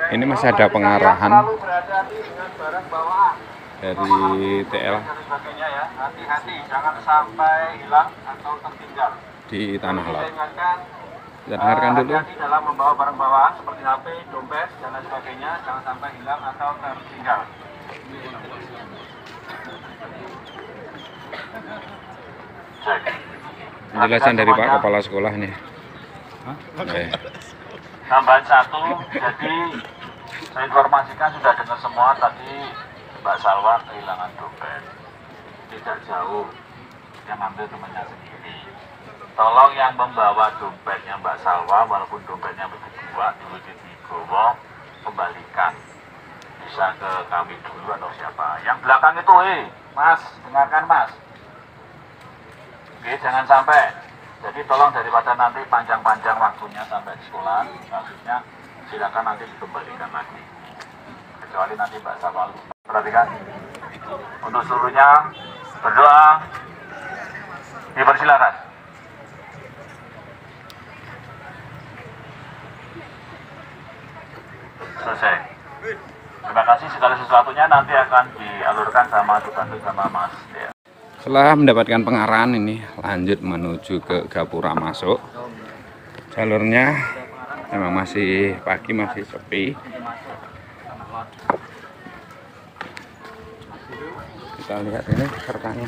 Ini masih ada pengarahan dari TL hati-hati jangan sampai hilang atau tertinggal di tanah laut. Kita dengarkan dulu. Hati-hati dalam membawa barang bawaan seperti HP, dompet dan lain sebagainya, jangan sampai hilang atau tertinggal. Penjelasan dari Pak Kepala Sekolah nih. Tambahan satu, jadi saya informasikan sudah dengar semua tadi Mbak Salwa kehilangan dompet. Tidak jauh, yang ambil temannya sendiri. Tolong yang membawa dompetnya Mbak Salwa, walaupun dompetnya berdua, dulu dibawa, kembalikan. Bisa ke kami dulu atau siapa. Yang belakang itu, Mas, dengarkan Mas. Oke, jangan sampai. Jadi tolong daripada nanti panjang-panjang waktunya sampai di sekolah, maksudnya silakan nanti dikembalikan lagi. Kecuali nanti Mbak Salwa. Perhatikan. Untuk seluruhnya berdoa. Dipersilakan. Selesai. Terima kasih, segala sesuatunya nanti akan dialurkan sama dibantu sama Mas. Ya. Setelah mendapatkan pengarahan ini lanjut menuju ke Gapura masuk. Jalurnya memang masih pagi, masih sepi. Kita lihat ini sertanya.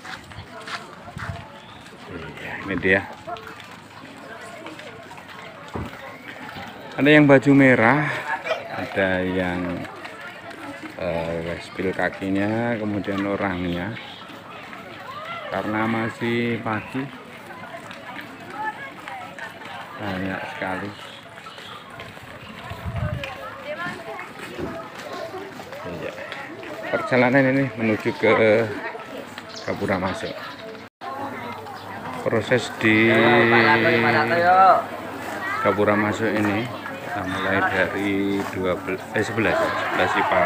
Ini dia. Ada yang baju merah, ada yang spill kakinya, kemudian orangnya. Karena masih pagi, banyak sekali. Ya. Perjalanan ini menuju ke Gapura masuk. Proses di Gapura masuk ini kita mulai dari 11 IPA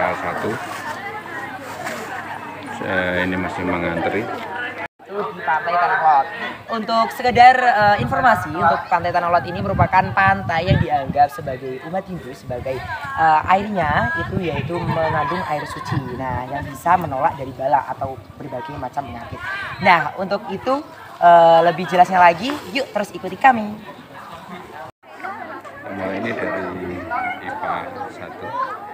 1. Ini masih mengantri di Pantai Tanah Lot. Untuk sekedar informasi, untuk Pantai Tanah Lot ini merupakan pantai yang dianggap sebagai umat Hindu sebagai airnya itu yaitu mengandung air suci. Nah, yang bisa menolak dari bala atau berbagai macam penyakit. Nah, untuk itu lebih jelasnya lagi, yuk terus ikuti kami. Semua ini dari IPA 1.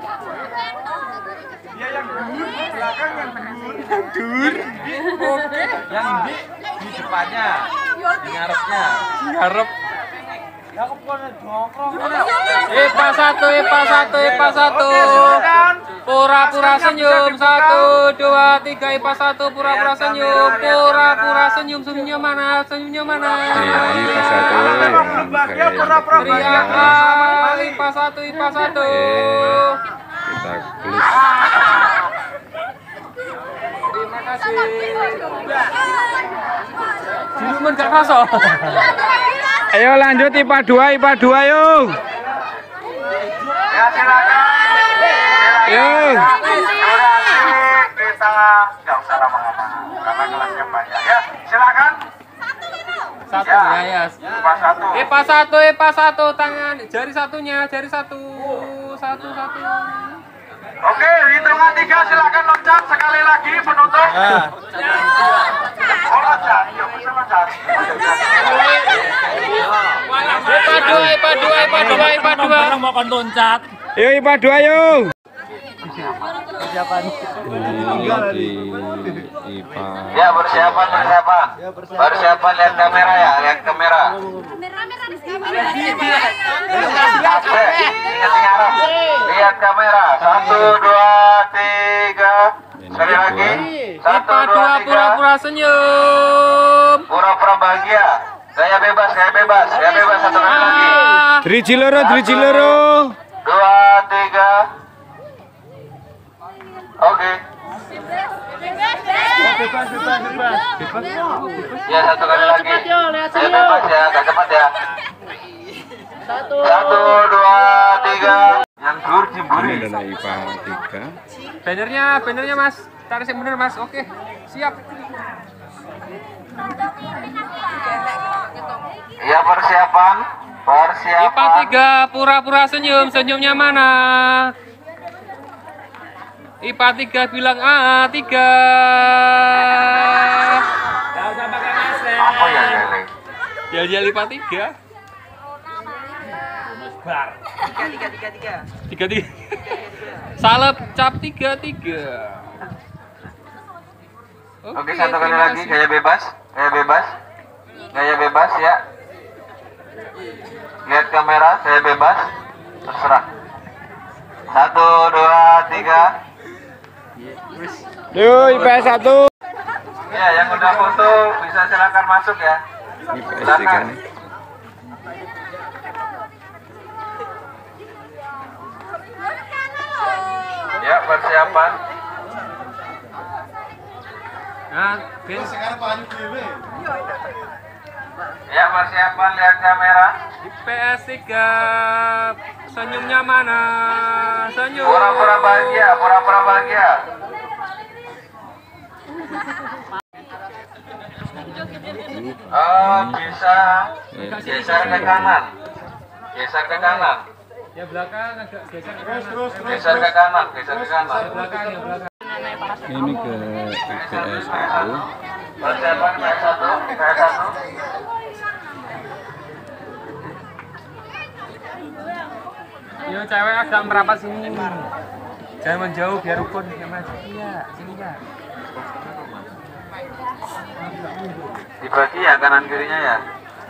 Ya yang dur, belakang yang dur. Oke. Yang di depannya, di ngarepnya. Ngarep. Ya aku pernah nongkrong. IPA 1, IPA 1, IPA 1. Pura-pura senyum 1, 2, 3 IPA 1 pura-pura senyum. Pura-pura senyum, senyumnya mana? Senyumnya mana? Ini IPA 1 yang Teriak IPA 1, IPA 1. Kita klik. Terima kasih. Siluman gak kerasa. Ayo lanjut IPA 2, IPA 2 yuk. Ya silakan. Yuk. Kita nggak usah lama-lama karena kelasnya banyak. Ya silakan. Satu ya. IPA 1. IPA 1, IPA 1 tangan jari satunya, jari satu. Satu. Oke, hitungan 3 silakan loncat sekali lagi penutup. Oh loncat, yuk bisa loncat. IPA 2, IPA 2, IPA 2, IPA 2. Bareng mau kon loncat. Yuk IPA 2 yuk. Persiapan. Di IPA. Ya bersiapan. Bersiapan lihat kamera ya, lihat kamera. Ingat ngarep. Lihat kamera. 1, 2, 3. Sekali lagi. 1, IPA 2 2, 3. pura-pura senyum. Pura-pura bahagia. Saya bebas. Satu kali lagi. Driji loro. 2, 3. Oke. Ya satu kali lagi. Saya bebas ya, gak cepat ya. 1, 2, 3. Yang dur Ini jimburi. adalah IPA 3. Bannernya Mas. Tarik yang bener Mas. Oke, siap. Ya persiapan. Persiapan. IPA 3 pura-pura senyum, senyumnya mana? IPA 3 bilang A 3. Gak usah pakai masker. Apa ya Lele? Ya IPA 3. Tiga. Salep cap 3. Oke, satu kali lagi gaya bebas ya. Lihat kamera, gaya bebas, terserah. 1, 2, 3. Yuk, IPS 1. Ya, yang udah foto bisa silakan masuk ya. IPS 3 nih. Ya, persiapan. Nah, Ben. Ya, persiapan, lihat kamera. IPS 3 senyumnya mana? Senyum. Pura-pura bahagia. Oh, bisa geser ke kanan. Ya belakang agak geser ke kanan. Geser ke kanan. Belakang ya belakang. Ini ke IPS 1. Persiapan IPS 1. Yo cewek agak merapat sini. Jangan menjauh biar rukun ya Mas. Iya, sini ya. Dibagi ya kanan kirinya ya.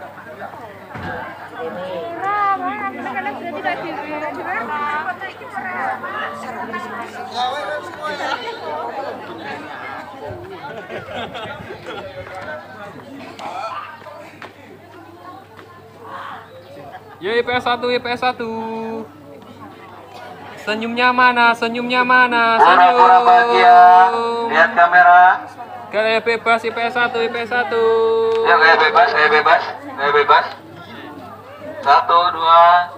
Yo IPS 1. Senyumnya mana? Pura-pura bahagia. Lihat kamera. Gaya bebas IPS 1. Ya, gaya bebas. 1, 2.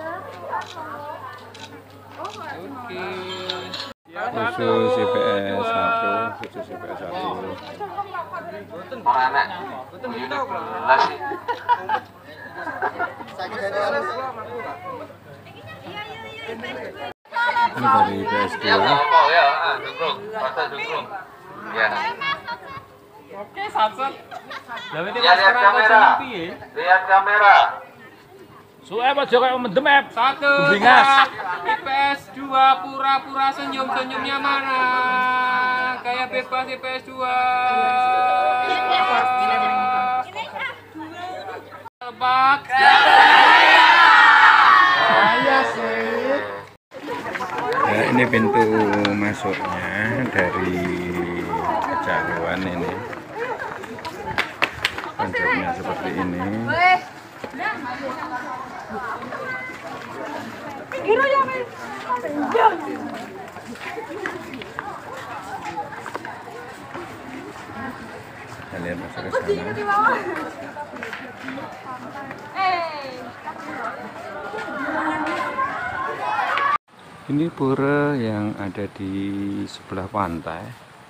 Oke. Khusus IPS 1. Orang anak. Ini belas sih. Ini dari IPS 2. Ya, mau ya, dukung. Ya. Oke, sat. Ya, lihat kamera. Suwe apa joko mendem ep? 1. Bingas. IPS 2 pura-pura senyumnya mana? Kayak bebas IPS 2. Tebak. Ya, ini pintu masuknya dari kejauhan ini. Konsepnya seperti ini. Kalian masuk ke sana. Ini pura yang ada di sebelah pantai.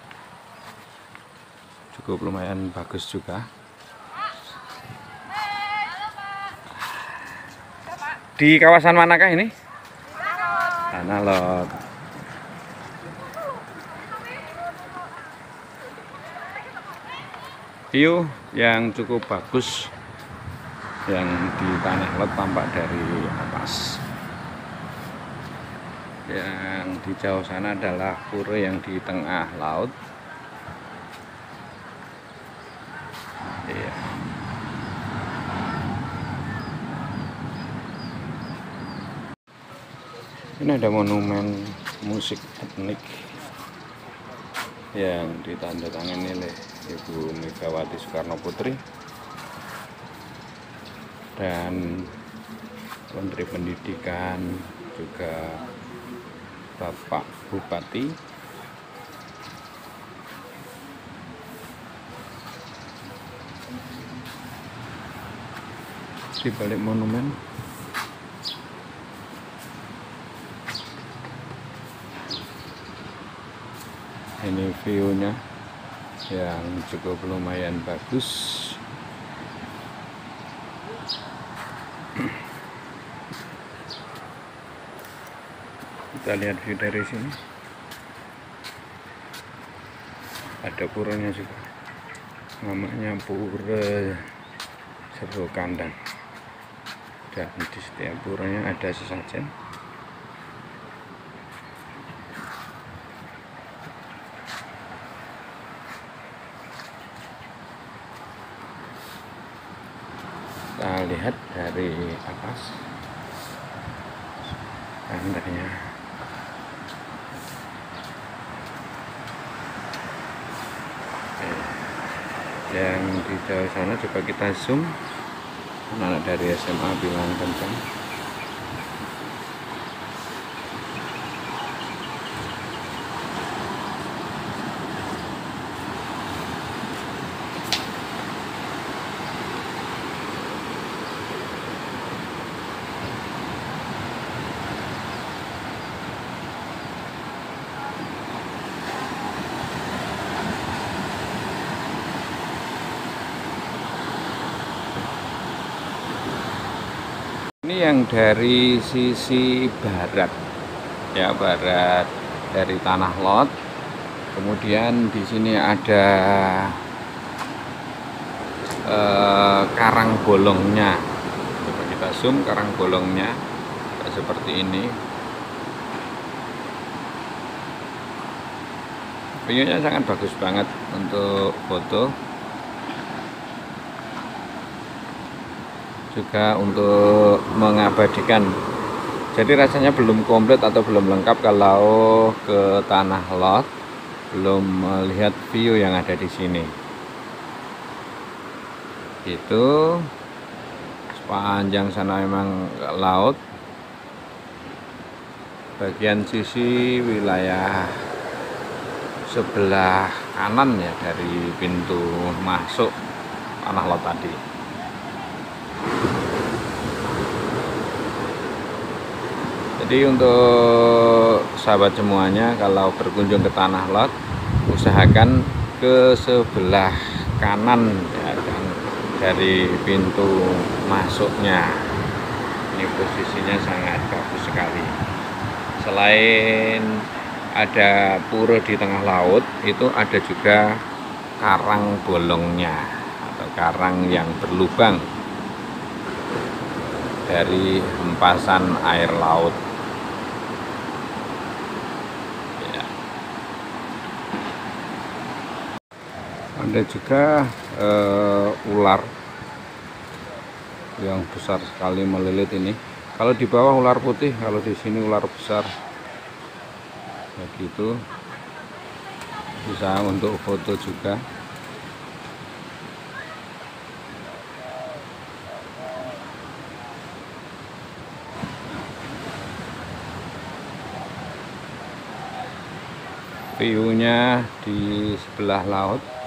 Cukup lumayan bagus juga. Di kawasan manakah ini? Tanah Lot. View yang cukup bagus yang di Tanah Lot tampak dari atas. Yang di jauh sana adalah pura yang di tengah laut. Iya. Ini ada monumen musik etnik yang ditandatangani oleh Ibu Megawati Soekarno Putri dan Menteri Pendidikan, juga Bapak Bupati. Di balik monumen ini view-nya yang cukup lumayan bagus. Kita lihat view dari sini. Ada puranya juga, namanya Pura Jero Kandang, dan di setiap puranya ada sesajen. Kita lihat dari atas pantainya. Yang di jauh sana coba kita zoom, anak dari SMA bilang kencang. Ini yang dari sisi barat, ya, barat dari Tanah Lot. Kemudian di sini ada karang bolongnya. Coba kita zoom karang bolongnya seperti ini. View-nya sangat bagus banget untuk foto. Juga untuk mengabadikan. Jadi rasanya belum komplit atau belum lengkap kalau ke Tanah Lot belum melihat view yang ada di sini. Itu sepanjang sana memang laut. Bagian sisi wilayah sebelah kanan ya dari pintu masuk Tanah Lot tadi. Jadi untuk sahabat semuanya, kalau berkunjung ke Tanah Lot, usahakan ke sebelah kanan ya, dan dari pintu masuknya. Ini posisinya sangat bagus sekali. Selain ada pura di tengah laut, itu ada juga karang bolongnya atau karang yang berlubang dari hempasan air laut. Ada juga ular yang besar sekali melilit ini. Kalau di bawah ular putih, kalau di sini ular besar. Begitu, bisa untuk foto juga. View-nya di sebelah laut.